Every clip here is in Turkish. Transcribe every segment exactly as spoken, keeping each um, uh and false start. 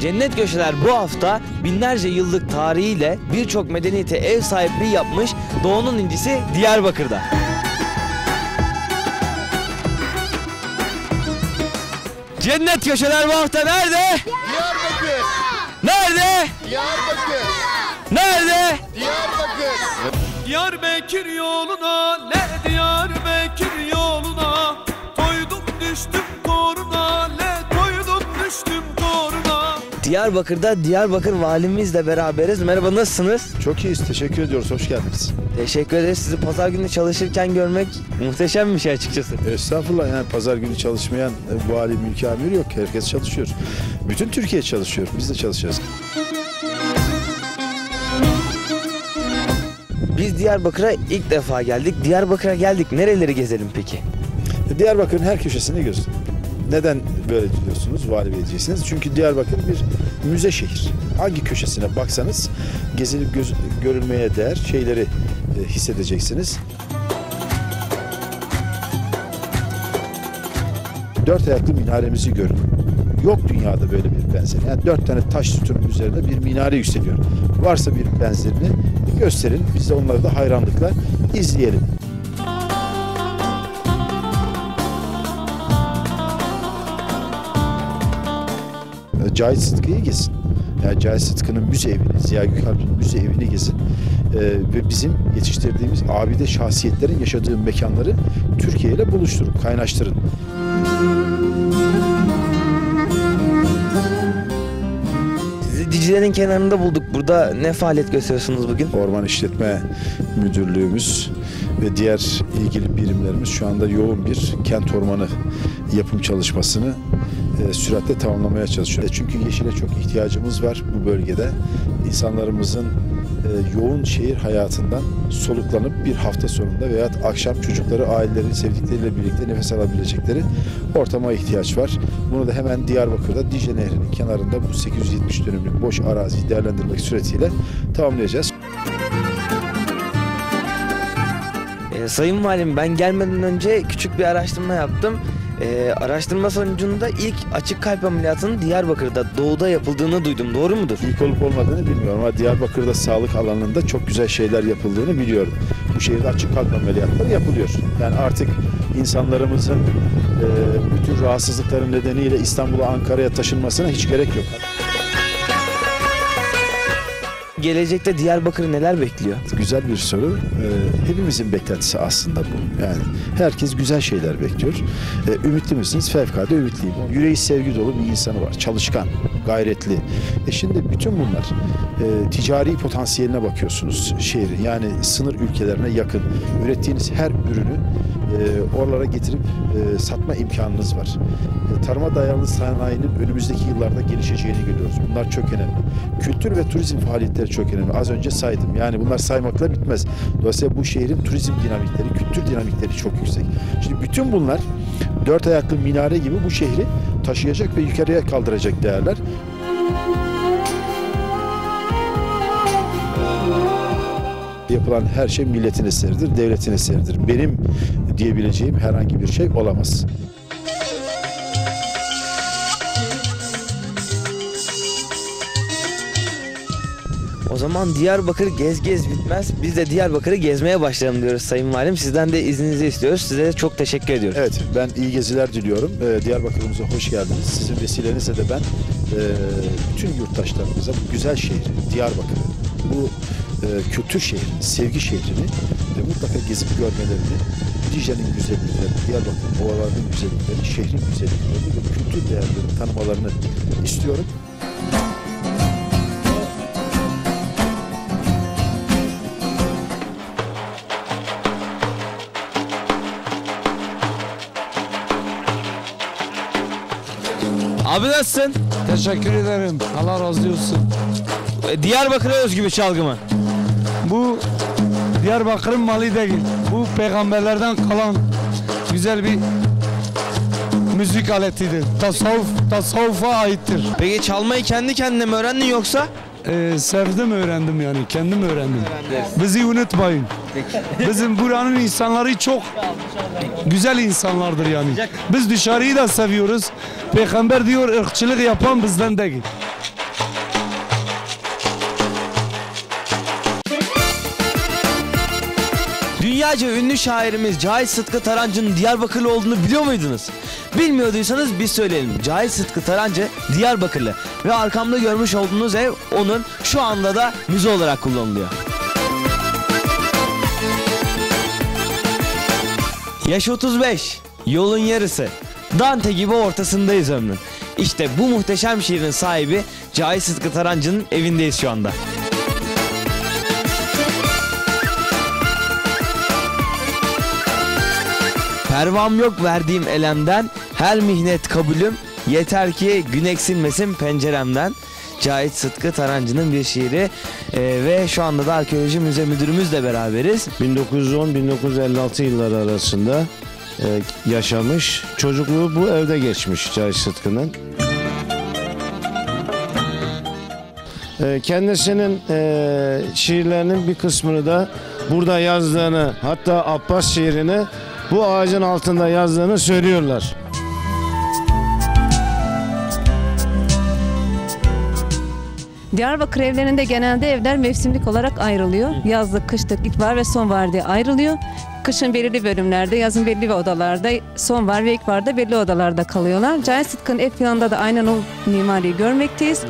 Cennet Köşeler bu hafta binlerce yıllık tarihiyle birçok medeniyete ev sahipliği yapmış Doğu'nun incisi Diyarbakır'da. Cennet Köşeler bu hafta nerede? Diyarbakır. Nerede? Diyarbakır. Nerede? Diyarbakır. Diyarbakır yoluna, le Diyarbakır yoluna, toydum düştüm koruna, le toydum düştüm koruna. Diyarbakır'da Diyarbakır valimizle beraberiz. Merhaba, nasılsınız? Çok iyiyiz. Teşekkür ediyoruz. Hoş geldiniz. Teşekkür ederiz. Sizi pazar günü çalışırken görmek muhteşem bir şey açıkçası. Estağfurullah, yani pazar günü çalışmayan e, vali, mülki amir yok. Herkes çalışıyor. Bütün Türkiye çalışıyor. Biz de çalışacağız. Biz Diyarbakır'a ilk defa geldik. Diyarbakır'a geldik. Nereleri gezelim peki? Diyarbakır'ın her köşesini göz. Neden böyle diyorsunuz, vali diyeceksiniz? Çünkü Diyarbakır bir müze şehir. Hangi köşesine baksanız gezilip göz, görülmeye değer şeyleri e, hissedeceksiniz. Dört ayaklı minaremizi görün. Yok dünyada böyle bir benzeri. Yani dört tane taş sütunun üzerinde bir minare yükseliyor. Varsa bir benzerini gösterin. Biz de onları da hayranlıkla izleyelim. Cahit Sıtkı'yı gezin. Yani Cahit Sıtkı'nın müze evini, Ziya Gökalp'in müze evini gezin. Ee, ve bizim yetiştirdiğimiz abide şahsiyetlerin yaşadığı mekanları Türkiye ile buluşturun, kaynaştırın. Sizi Dicle'nin kenarında bulduk. Burada ne faaliyet gösteriyorsunuz bugün? Orman İşletme Müdürlüğümüz ve diğer ilgili birimlerimiz şu anda yoğun bir kent ormanı yapım çalışmasını e, süratle tamamlamaya çalışıyor. E, çünkü yeşile çok ihtiyacımız var bu bölgede. İnsanlarımızın e, yoğun şehir hayatından soluklanıp bir hafta sonunda veya akşam çocukları, aileleri, sevdikleriyle birlikte nefes alabilecekleri ortama ihtiyaç var. Bunu da hemen Diyarbakır'da Dicle Nehri'nin kenarında bu sekiz yüz yetmiş dönümlük boş araziyi değerlendirmek suretiyle tamamlayacağız. Ee, Sayın Valim, ben gelmeden önce küçük bir araştırma yaptım. Ee, araştırma sonucunda ilk açık kalp ameliyatının Diyarbakır'da, Doğu'da yapıldığını duydum. Doğru mudur? İlk olup olmadığını bilmiyorum ama Diyarbakır'da sağlık alanında çok güzel şeyler yapıldığını biliyorum. Bu şehirde açık kalp ameliyatları yapılıyor. Yani artık insanlarımızın e, bütün rahatsızlıkları nedeniyle İstanbul'a, Ankara'ya taşınmasına hiç gerek yok. Gelecekte Diyarbakır'ı neler bekliyor? Güzel bir soru. Ee, hepimizin beklentisi aslında bu. Yani herkes güzel şeyler bekliyor. Ee, ümitli misiniz? Fevkalade ümitliyim. Yüreği sevgi dolu bir insanı var. Çalışkan, gayretli. E şimdi bütün bunlar e, ticari potansiyeline bakıyorsunuz şehrin. Yani sınır ülkelerine yakın. Ürettiğiniz her ürünü e, oralara getirip e, satma imkanınız var. E, tarıma dayalı sanayinin önümüzdeki yıllarda gelişeceğini görüyoruz. Bunlar çok önemli. Kültür ve turizm faaliyetleri çok önemli. Az önce saydım. Yani bunlar saymakla bitmez. Dolayısıyla bu şehrin turizm dinamikleri, kültür dinamikleri çok yüksek. Şimdi bütün bunlar dört ayaklı minare gibi bu şehri taşıyacak ve yukarıya kaldıracak değerler. Yapılan her şey milletin eseridir, devletin eseridir. Benim diyebileceğim herhangi bir şey olamaz. O zaman Diyarbakır gez gez bitmez. Biz de Diyarbakır'ı gezmeye başlayalım diyoruz Sayın Valim. Sizden de izninizi istiyoruz. Size de çok teşekkür ediyoruz. Evet, ben iyi geziler diliyorum. Ee, Diyarbakır'ımıza hoş geldiniz. Sizin vesilenizle de ben e, bütün yurttaşlarımıza bu güzel şehri, Diyarbakır'ı, bu e, kültür şehrini, sevgi şehrini e, mutlaka gezip görmelerini, Dicle'nin güzelliklerini, Diyarbakır'ın ovalarının güzelliklerini, şehrin güzelliklerini ve kültür değerlerini tanımalarını istiyorum. Abi nasılsın? Teşekkür ederim. Allah razı olsun. E, Diyarbakır'a özgü bir çalgı mı? Bu Diyarbakır'ın malı değil. Bu peygamberlerden kalan güzel bir müzik aletidir. Tasavvuf, tasavvufa aittir. Peki çalmayı kendi kendine mi öğrendin yoksa? Ee, sevdim, öğrendim yani. Kendim öğrendim. Bizi unutmayın. Bizim buranın insanları çok güzel insanlardır yani. Biz dışarıyı da seviyoruz. Peygamber diyor, ırkçılık yapan bizden değil. Dünyaca ünlü şairimiz Cahit Sıtkı Tarancı'nın Diyarbakırlı olduğunu biliyor muydunuz? Bilmiyorduysanız biz söyleyelim. Cahit Sıtkı Tarancı Diyarbakırlı ve arkamda görmüş olduğunuz ev onun, şu anda da müze olarak kullanılıyor. Yaş otuz beş, yolun yarısı. Dante gibi ortasındayız ömrün. İşte bu muhteşem şiirin sahibi Cahit Sıtkı Tarancı'nın evindeyiz şu anda. Pervam yok verdiğim elemden, her mihnet kabulüm, yeter ki gün eksilmesin penceremden. Cahit Sıtkı Tarancı'nın bir şiiri ee, ve şu anda da Arkeoloji Müze Müdürümüzle beraberiz. bin dokuz yüz on - bin dokuz yüz elli altı yılları arasında e, yaşamış. Çocukluğu bu evde geçmiş Cahit Sıtkı'nın. E, kendisinin e, şiirlerinin bir kısmını da burada yazdığını, hatta Abbas şiirini bu ağacın altında yazdığını söylüyorlar. Diyarbakır evlerinde genelde evler mevsimlik olarak ayrılıyor. Yazlık, kışlık, ilkbahar ve sonbahar diye ayrılıyor. Kışın belirli bölümlerde, yazın belli odalarda, sonbahar ve ilkbaharda belli odalarda kalıyorlar. Cahit Sıtkı'nın ev planında da aynen o mimariyi görmekteyiz.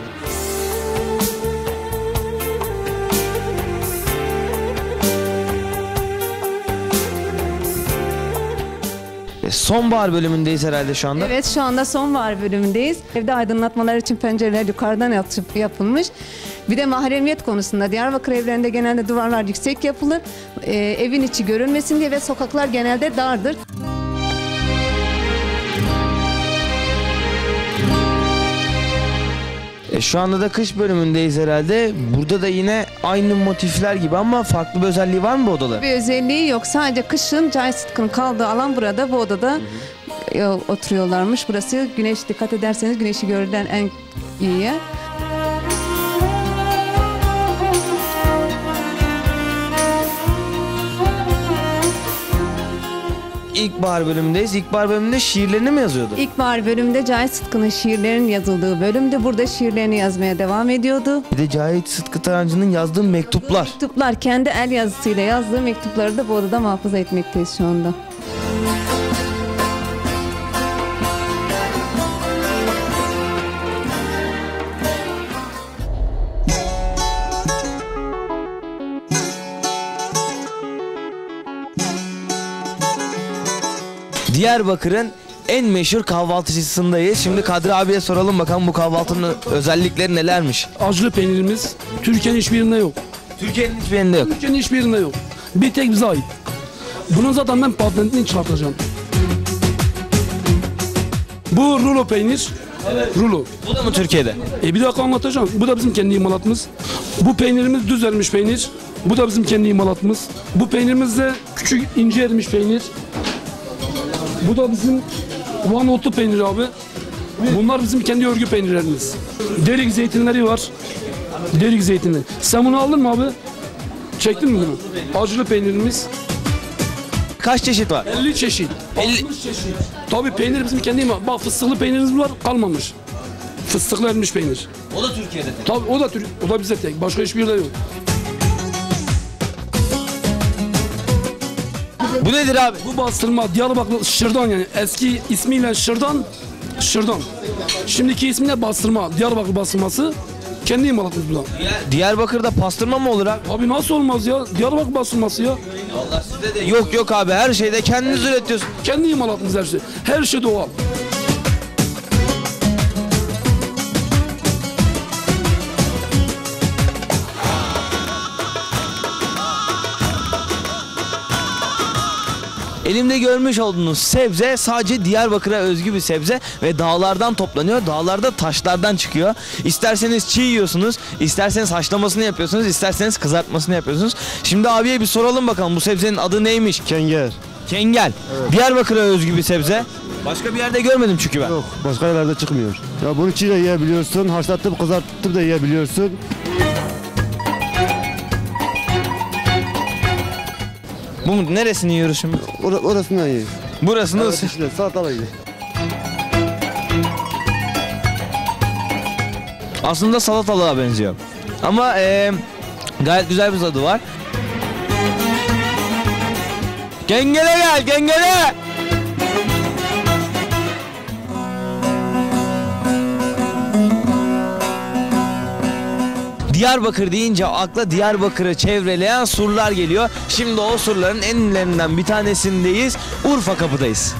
Sonbahar bölümündeyiz herhalde şu anda. Evet, şu anda sonbahar bölümündeyiz. Evde aydınlatmalar için pencereler yukarıdan yapıp- yapılmış. Bir de mahremiyet konusunda Diyarbakır evlerinde genelde duvarlar yüksek yapılır. Ee, evin içi görünmesin diye ve sokaklar genelde dardır. E, şu anda da kış bölümündeyiz herhalde. Burada da yine aynı motifler gibi ama farklı bir özelliği var mı bu odada? Bir özelliği yok. Sadece kışın Cahit Sıtkı'nın kaldığı alan burada. Bu odada e, oturuyorlarmış. Burası güneş, dikkat ederseniz güneşi görülen en iyi yer. İlkbahar bölümündeyiz. İlkbahar bölümünde şiirlerini mi yazıyordu? İlkbahar bölümünde Cahit Sıtkı'nın şiirlerinin yazıldığı bölümde burada şiirlerini yazmaya devam ediyordu. Bir de Cahit Sıtkı Tarancı'nın yazdığı mektuplar. Mektuplar, kendi el yazısıyla yazdığı mektupları da bu odada muhafaza etmekteyiz şu anda. Diyarbakır'ın en meşhur kahvaltıcısındayız. Şimdi Kadri abiye soralım bakalım bu kahvaltının özellikleri nelermiş? Acılı peynirimiz Türkiye'nin hiçbir yerinde yok. Türkiye'nin hiçbir yerinde yok. Türkiye'nin hiçbir yerinde yok. Bir tek bize ait. Bunun zaten ben patentini çıkartacağım. Bu rulo peynir. Rulo. Bu da mı Türkiye'de? E bir dakika anlatacağım. Bu da bizim kendi imalatımız. Bu peynirimiz düz ermiş peynir. Bu da bizim kendi imalatımız. Bu peynirimiz de küçük ince ermiş peynir. Bu da bizim Van otlu peynir abi. Bunlar bizim kendi örgü peynirlerimiz. Derik zeytinleri var. Derik zeytinleri. Sen bunu aldın mı abi? Çektin mi bunu? Acılı peynirimiz. Kaç çeşit var? elli çeşit. elli altmış çeşit. Tabii peynir bizim kendi imalatımız. Bak fıstıklı peynirimiz var, kalmamış. Fıstıklı ermiş peynir. O da Türkiye'de. Tabii o da Türk, o da bize tek. Başka hiçbir yerde yok. Bu nedir abi? Bu bastırma Diyarbakır Şırdan, yani eski ismiyle Şırdan, Şırdan. Şimdiki ismiyle bastırma, Diyarbakır bastırması. Kendi imalatımız bu da. Diyarbakır'da pastırma mı olur abi? Abi nasıl olmaz ya? Diyarbakır bastırması ya. Allah sizde de yok yok abi, her şeyde kendiniz üretiyorsunuz. Kendi imalatımız her şey. Her şey doğal. Elimde görmüş olduğunuz sebze sadece Diyarbakır'a özgü bir sebze ve dağlardan toplanıyor. Dağlarda taşlardan çıkıyor. İsterseniz çiğ yiyorsunuz, isterseniz haşlamasını yapıyorsunuz, isterseniz kızartmasını yapıyorsunuz. Şimdi abiye bir soralım bakalım bu sebzenin adı neymiş? Kenger. Kengel. Evet. Diyarbakır'a özgü bir sebze. Başka bir yerde görmedim çünkü ben. Yok, başka yerlerde çıkmıyor. Ya bunu çiğ de yiyebiliyorsun, haşlatıp kızartıp da yiyebiliyorsun. Bu neresini yiyoruz şimdi? Or orasından yiyin. Burasını Evet, ısı- işte salatalık yiyin. Aslında salatalığa benziyor. Ama eee, gayet güzel bir tadı var. Gengele gel, gengele. Diyarbakır deyince akla Diyarbakır'ı çevreleyen surlar geliyor. Şimdi o surların en ünlülerinden bir tanesindeyiz. Urfa Kapı'dayız.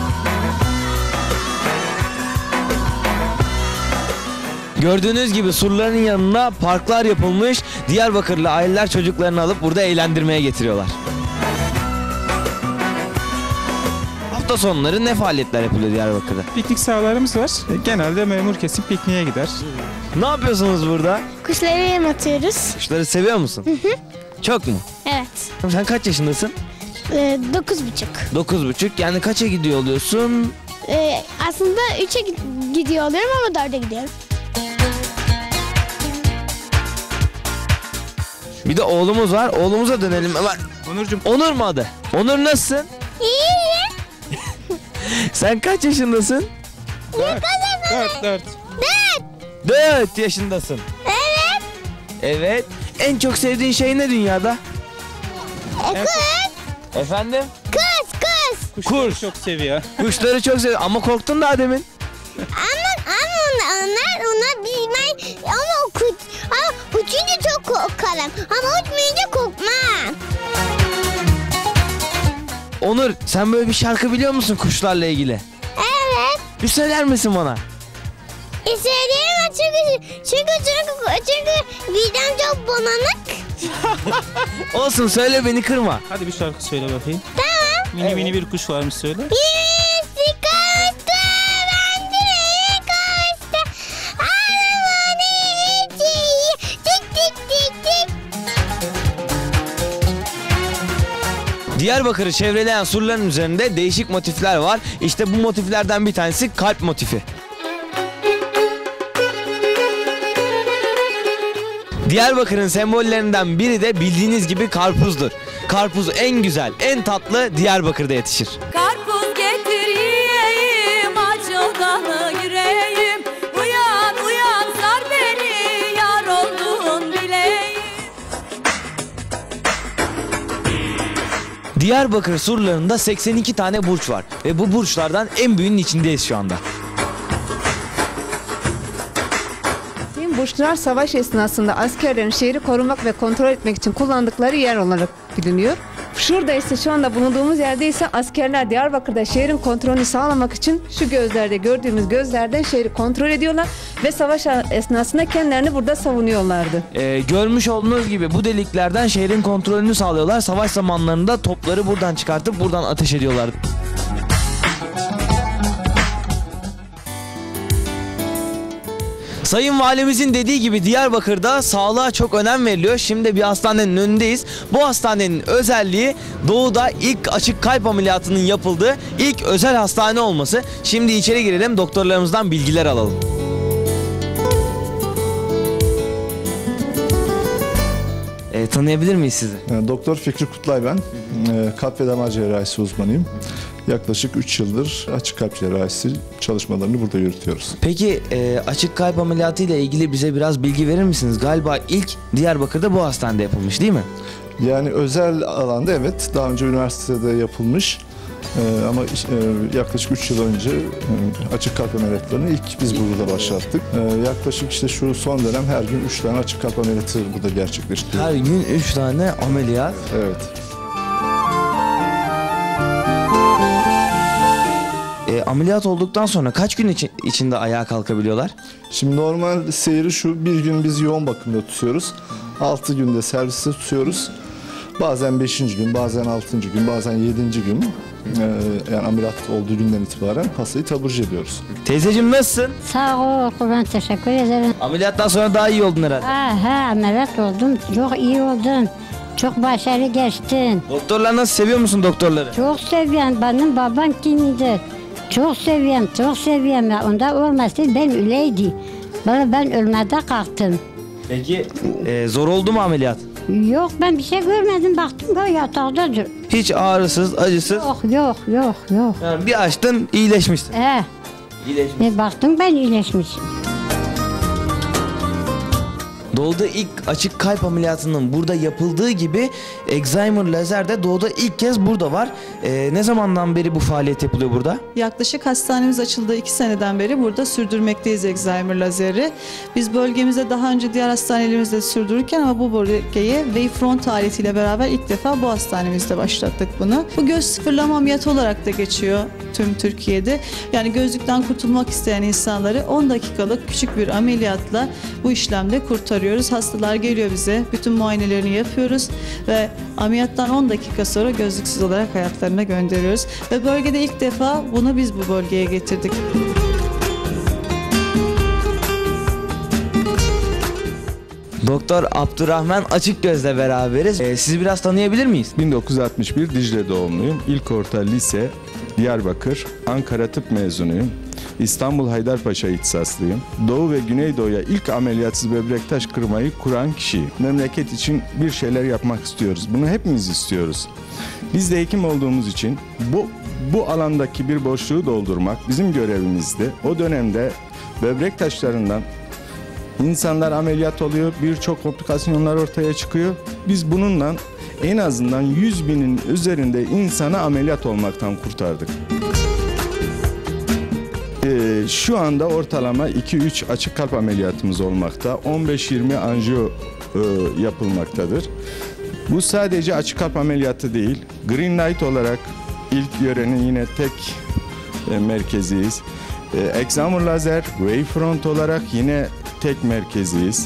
Gördüğünüz gibi surların yanına parklar yapılmış. Diyarbakırlı aileler çocuklarını alıp burada eğlendirmeye getiriyorlar. Hafta sonları ne faaliyetler yapılıyor Diyarbakır'da? Piknik sahalarımız var. Genelde memur kesim pikniğe gider. Ne yapıyorsunuz burada? Kuşlara yem atıyoruz. Kuşları seviyor musun? Hı hı. Çok mu? Evet. Sen kaç yaşındasın? Ee, dokuz buçuk. Dokuz buçuk. Yani kaça gidiyor oluyorsun? Ee, aslında üçe gidiyor oluyorum ama dörde gidiyorum. Bir de oğlumuz var. Oğlumuza dönelim hemen. Onurcuğum. Onur mu adı? Onur nasılsın? İyi. Sen kaç yaşındasın? Dört. Dört. Dört. Dört yaşındasın. Evet. Evet. En çok sevdiğin şey ne dünyada? E, kız. Efendim? Kız kız. Kuşları Kuş. çok seviyor. Kuşları çok seviyorum ama korktun daha demin. Ama ama onlar onlar, onlar bilmem ama o kuş ama uçunca çok korkarım ama uçmayınca korkmam. Onur, sen böyle bir şarkı biliyor musun kuşlarla ilgili? Evet. Bir söyler misin bana? E söyleyemem çünkü çünkü çünkü çünkü midem çok bulanık. Olsun, söyle, beni kırma. Hadi bir şarkı söyle bakayım. Tamam. Mini mini bir kuş varmış söyle. Birisi kaçtı, ben direğe kaçtı. Arabanın içi, tik tik tik tik. Diyarbakır'ı çevreleyen surların üzerinde değişik motifler var. İşte bu motiflerden bir tanesi kalp motifi. Diyarbakır'ın sembollerinden biri de bildiğiniz gibi karpuzdur. Karpuz en güzel, en tatlı Diyarbakır'da yetişir. Karpuz getir yiyeyim, açıldanı yüreğim. Uyan uyan sar beni, yar oldun bileyim. Diyarbakır surlarında seksen iki tane burç var ve bu burçlardan en büyüğünün içindeyiz şu anda. Burçlar savaş esnasında askerlerin şehri korumak ve kontrol etmek için kullandıkları yer olarak biliniyor. Şurada ise şu anda bulunduğumuz yerde ise askerler Diyarbakır'da şehrin kontrolünü sağlamak için şu gözlerde gördüğümüz gözlerden şehri kontrol ediyorlar ve savaş esnasında kendilerini burada savunuyorlardı. Ee, görmüş olduğunuz gibi bu deliklerden şehrin kontrolünü sağlıyorlar. Savaş zamanlarında topları buradan çıkartıp buradan ateş ediyorlardı. Sayın Valimizin dediği gibi Diyarbakır'da sağlığa çok önem veriliyor. Şimdi bir hastanenin önündeyiz. Bu hastanenin özelliği doğuda ilk açık kalp ameliyatının yapıldığı ilk özel hastane olması. Şimdi içeri girelim, doktorlarımızdan bilgiler alalım. E, tanıyabilir miyiz sizi? Doktor Fikri Kutlay ben. Kalp ve damar cerrahisi uzmanıyım. Yaklaşık üç yıldır açık kalp cerrahisi çalışmalarını burada yürütüyoruz. Peki e, açık kalp ameliyatı ile ilgili bize biraz bilgi verir misiniz? Galiba ilk Diyarbakır'da bu hastanede yapılmış değil mi? Yani özel alanda evet, daha önce üniversitede yapılmış. Ee, ama e, yaklaşık üç yıl önce e, açık kalp ameliyatlarını ilk biz burada başlattık. Ee, yaklaşık işte şu son dönem her gün üç tane açık kalp ameliyatı burada gerçekleştiriyoruz. Her gün üç tane ameliyat. Evet. E, ameliyat olduktan sonra kaç gün içi, içinde ayağa kalkabiliyorlar? Şimdi normal seyri şu, bir gün biz yoğun bakımda tutuyoruz. altı günde serviste tutuyoruz. Bazen beşinci gün, bazen altıncı gün, bazen yedinci gün e, yani ameliyat olduğu günden itibaren hastayı taburcu ediyoruz. Teyzeciğim nasılsın? Sağ ol, ben teşekkür ederim. Ameliyattan sonra daha iyi oldun herhalde. Ha, ha, ameliyat oldum, çok iyi oldun. Çok başarılı geçtin. Doktorlar nasıl, seviyor musun doktorları? Çok seviyorum, benim babam kimidir. Çok seviyorum, çok seviyorum. Onda olmasaydı ben öleydi. Böyle ben ölmede kalktım. Peki e, zor oldu mu ameliyat? Yok, ben bir şey görmedim, baktım ki yataktadır. Hiç ağrısız, acısız? Yok, yok, yok, yok. Yani bir açtın, iyileşmişsin. He. İyileşmişsin. E, baktım ben iyileşmişim. Doğu'da ilk açık kalp ameliyatının burada yapıldığı gibi Excimer lazer de Doğu'da ilk kez burada var. Ee, ne zamandan beri bu faaliyet yapılıyor burada? Yaklaşık hastanemiz açıldığı iki seneden beri burada sürdürmekteyiz Excimer lazeri. Biz bölgemizde daha önce diğer hastanelerimizde sürdürürken ama bu bölgeye Wavefront aletiyle beraber ilk defa bu hastanemizde başlattık bunu. Bu göz sıfırlama ameliyatı olarak da geçiyor tüm Türkiye'de. Yani gözlükten kurtulmak isteyen insanları on dakikalık küçük bir ameliyatla bu işlemde kurtarıyoruz. Hastalar geliyor bize, bütün muayenelerini yapıyoruz ve ameliyattan on dakika sonra gözlüksüz olarak hayatlarına gönderiyoruz. Ve bölgede ilk defa bunu biz bu bölgeye getirdik. Doktor Abdurrahman Açıkgöz'le beraberiz. Ee, sizi biraz tanıyabilir miyiz? bin dokuz yüz altmış bir Dicle doğumluyum. İlk orta lise Diyarbakır, Ankara tıp mezunuyum. İstanbul Haydarpaşa ihtisaslıyım. Doğu ve Güneydoğu'ya ilk ameliyatsız böbrek taş kırmayı kuran kişiyim. Memleket için bir şeyler yapmak istiyoruz. Bunu hepimiz istiyoruz. Biz de hekim olduğumuz için bu bu alandaki bir boşluğu doldurmak bizim görevimizdi. O dönemde böbrek taşlarından İnsanlar ameliyat oluyor, birçok komplikasyonlar ortaya çıkıyor. Biz bununla en azından yüz binin üzerinde insanı ameliyat olmaktan kurtardık. Ee, şu anda ortalama iki üç açık kalp ameliyatımız olmakta, on beş yirmi anjiyo e, yapılmaktadır. Bu sadece açık kalp ameliyatı değil, Green Light olarak ilk yörenin yine tek e, merkeziyiz. E, Excimer lazer, Wavefront olarak yine tek merkeziyiz.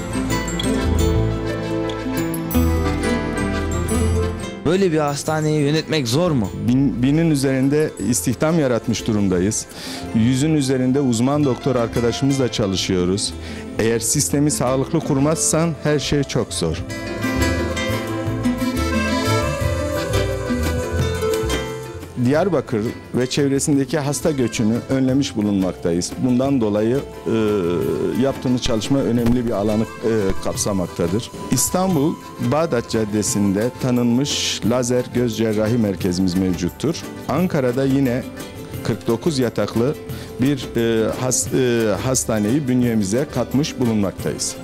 Böyle bir hastaneyi yönetmek zor mu? Bin, binin üzerinde istihdam yaratmış durumdayız. Yüzün üzerinde uzman doktor arkadaşımızla çalışıyoruz. Eğer sistemi sağlıklı kurmazsan her şey çok zor. Diyarbakır ve çevresindeki hasta göçünü önlemiş bulunmaktayız. Bundan dolayı e, yaptığımız çalışma önemli bir alanı e, kapsamaktadır. İstanbul Bağdat Caddesi'nde tanınmış lazer göz cerrahi merkezimiz mevcuttur. Ankara'da yine kırk dokuz yataklı bir e, has, e, hastaneyi bünyemize katmış bulunmaktayız.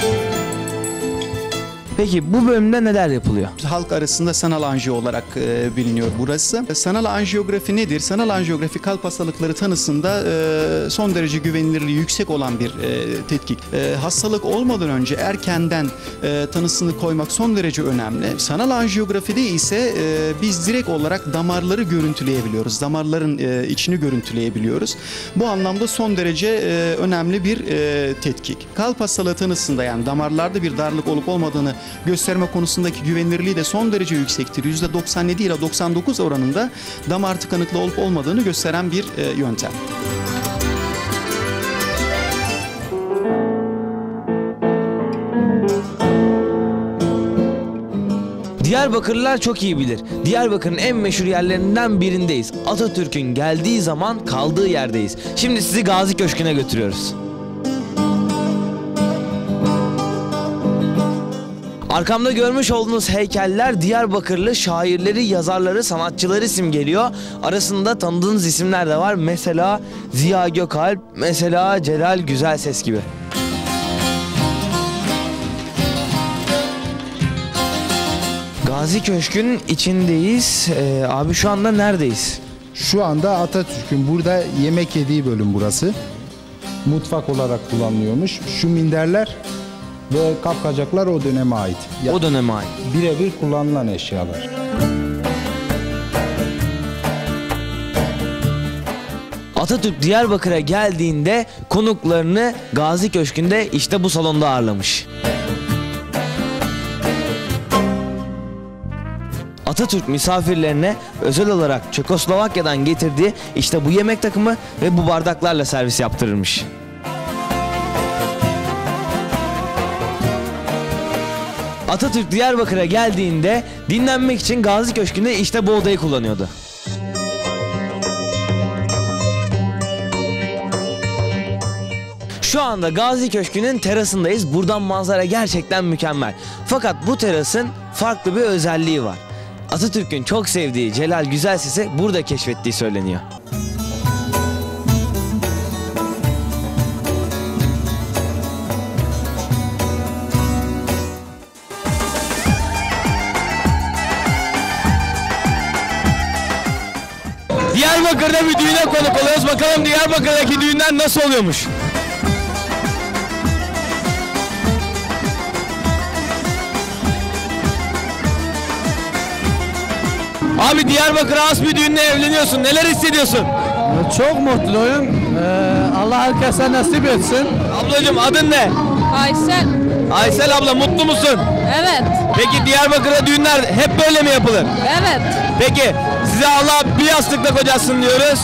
Peki bu bölümde neler yapılıyor? Halk arasında sanal anjiyo olarak e, biliniyor burası. Sanal anjiyografi nedir? Sanal anjiyografi kalp hastalıkları tanısında e, son derece güvenilirliği yüksek olan bir e, tetkik. E, hastalık olmadan önce erkenden e, tanısını koymak son derece önemli. Sanal anjiyografide ise e, biz direkt olarak damarları görüntüleyebiliyoruz. Damarların e, içini görüntüleyebiliyoruz. Bu anlamda son derece e, önemli bir e, tetkik. Kalp hastalığı tanısında yani damarlarda bir darlık olup olmadığını gösterme konusundaki güvenilirliği de son derece yüksektir. yüzde doksan yedi ile doksan dokuz oranında damar tıkanıklığı olup olmadığını gösteren bir e, yöntem. Diyarbakırlılar çok iyi bilir. Diyarbakır'ın en meşhur yerlerinden birindeyiz. Atatürk'ün geldiği zaman kaldığı yerdeyiz. Şimdi sizi Gazi Köşkü'ne götürüyoruz. Arkamda görmüş olduğunuz heykeller Diyarbakırlı şairleri, yazarları, sanatçıları simgeliyor. Arasında tanıdığınız isimler de var. Mesela Ziya Gökalp, mesela Celal Güzelses gibi. Gazi Köşkü'nün içindeyiz. Ee, abi şu anda neredeyiz? Şu anda Atatürk'ün burada yemek yediği bölüm burası. Mutfak olarak kullanılıyormuş. Şu minderler ve kapkacaklar o döneme ait. Ya, o döneme ait. Birebir kullanılan eşyalar. Atatürk Diyarbakır'a geldiğinde konuklarını Gazi Köşkü'nde işte bu salonda ağırlamış. Atatürk misafirlerine özel olarak Çekoslovakya'dan getirdiği işte bu yemek takımı ve bu bardaklarla servis yaptırırmış. Atatürk Diyarbakır'a geldiğinde dinlenmek için Gazi Köşkü'nde işte bu odayı kullanıyordu. Şu anda Gazi Köşkü'nün terasındayız. Buradan manzara gerçekten mükemmel. Fakat bu terasın farklı bir özelliği var. Atatürk'ün çok sevdiği Celal Güzelses'i burada keşfettiği söyleniyor. Diyarbakır'da bir düğüne konuk oluyoruz. Bakalım Diyarbakır'daki düğünler nasıl oluyormuş? Abi Diyarbakır'a has bir düğünle evleniyorsun. Neler hissediyorsun? Çok mutluyum. Ee, Allah herkese nasip etsin. Ablacığım adın ne? Aysel. Aysel abla mutlu musun? Evet. Peki Diyarbakır'da düğünler hep böyle mi yapılır? Evet. Peki size Allah bir yastıkla kocasın diyoruz.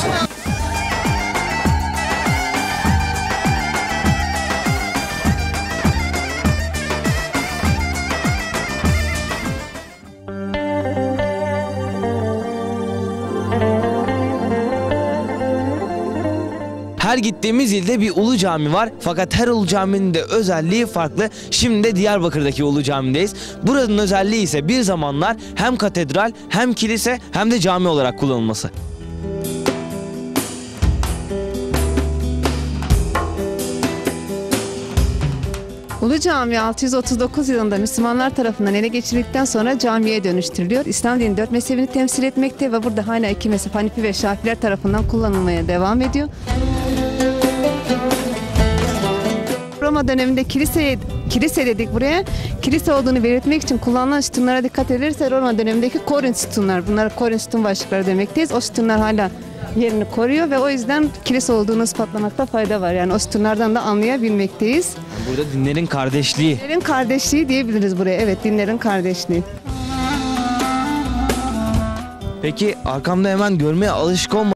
Her gittiğimiz ilde bir ulu cami var. Fakat her ulu caminin de özelliği farklı. Şimdi de Diyarbakır'daki ulu camideyiz. Buranın özelliği ise bir zamanlar hem katedral hem kilise hem de cami olarak kullanılması. Ulu Cami altı yüz otuz dokuz yılında Müslümanlar tarafından ele geçirildikten sonra camiye dönüştürülüyor. İslam dinin dört mezhebini temsil etmekte ve burada hala iki mezhep Hanefi ve Şafiler tarafından kullanılmaya devam ediyor. Roma döneminde kilise, kilise dedik buraya. Kilise olduğunu belirtmek için kullanılan sütunlara dikkat edilirse Roma dönemindeki Korint sütunlar. Bunlar Korint sütun başlıkları demekteyiz. O sütunlar hala yerini koruyor ve o yüzden kilise olduğunu ispatlamakta fayda var. Yani o sütunlardan da anlayabilmekteyiz. Burada dinlerin kardeşliği. Dinlerin kardeşliği diyebiliriz buraya. Evet, dinlerin kardeşliği. Peki arkamda hemen görmeye alışık olma